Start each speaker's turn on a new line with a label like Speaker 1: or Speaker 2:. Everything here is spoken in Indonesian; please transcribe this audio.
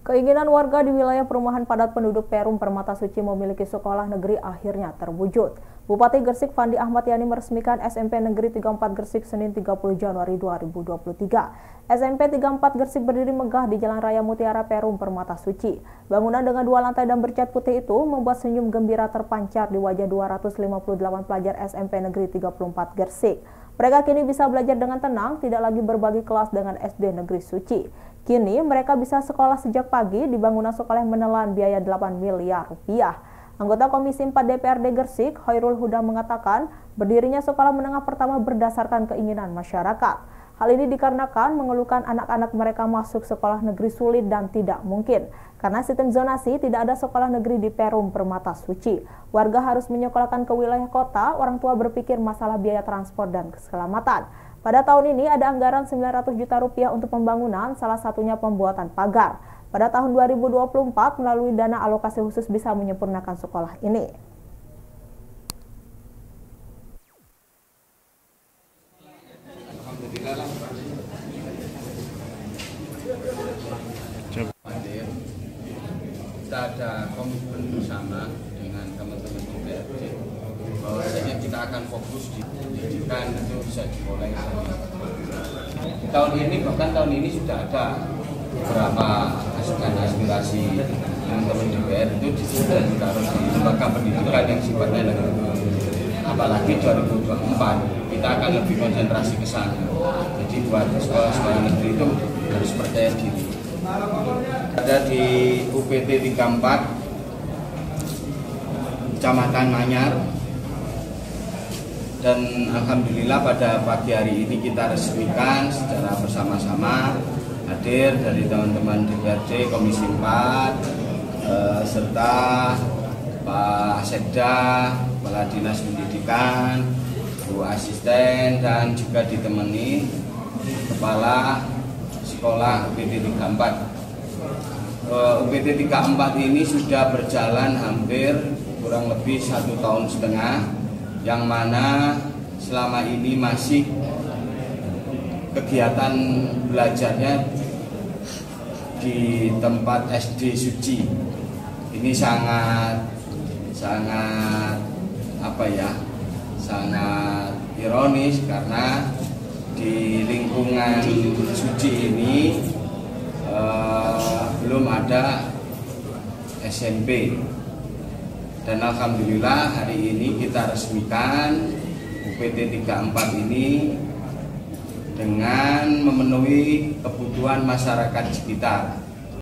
Speaker 1: Keinginan warga di wilayah perumahan padat penduduk Perum Permata Suci memiliki sekolah negeri akhirnya terwujud. Bupati Gresik Fandi Ahmad Yani meresmikan SMP Negeri 34 Gresik Senin 30 Januari 2023. SMP 34 Gresik berdiri megah di Jalan Raya Mutiara Perum Permata Suci. Bangunan dengan 2 lantai dan bercat putih itu membuat senyum gembira terpancar di wajah 258 pelajar SMP Negeri 34 Gresik. Mereka kini bisa belajar dengan tenang, tidak lagi berbagi kelas dengan SD Negeri Suci. Kini mereka bisa sekolah sejak pagi di bangunan sekolah yang menelan biaya 8 miliar rupiah. Anggota Komisi 4 DPRD Gresik, Hoirul Huda mengatakan, berdirinya sekolah menengah pertama berdasarkan keinginan masyarakat. Hal ini dikarenakan mengeluhkan anak-anak mereka masuk sekolah negeri sulit dan tidak mungkin. Karena sistem zonasi tidak ada sekolah negeri di Perum Permata Suci. Warga harus menyekolahkan ke wilayah kota, orang tua berpikir masalah biaya transport dan keselamatan. Pada tahun ini ada anggaran 900 juta rupiah untuk pembangunan, salah satunya pembuatan pagar. Pada tahun 2024 melalui dana alokasi khusus bisa menyempurnakan sekolah ini.
Speaker 2: Kita ada komitmen bersama dengan teman-teman DPRD bahwasanya kita akan fokus di pendidikan itu bisa dimulai dari tahun ini, bahkan tahun ini sudah ada beberapa aspirasi teman-teman DPR itu sudah ditaruh di lembaga pendidikan yang sifatnya negeri. Apalagi 2024 kita akan lebih konsentrasi ke sana. Jadi buat sekolah-sekolah negeri itu harus percaya diri. Ada di UPT 34 Kecamatan Manyar, dan alhamdulillah pada pagi hari ini kita resmikan secara bersama-sama hadir dari teman-teman DPRD Komisi 4 serta Pak Sekda, Kepala Dinas Pendidikan, Bu Asisten, dan juga ditemani Kepala Sekolah UPT 34. UPT 34 ini sudah berjalan hampir kurang lebih 1,5 tahun, yang mana selama ini masih kegiatan belajarnya di tempat SD Suci. Ini sangat ironis karena di lingkungan Suci ini belum ada SMP, dan alhamdulillah hari ini kita resmikan UPT 34 ini dengan memenuhi kebutuhan masyarakat sekitar.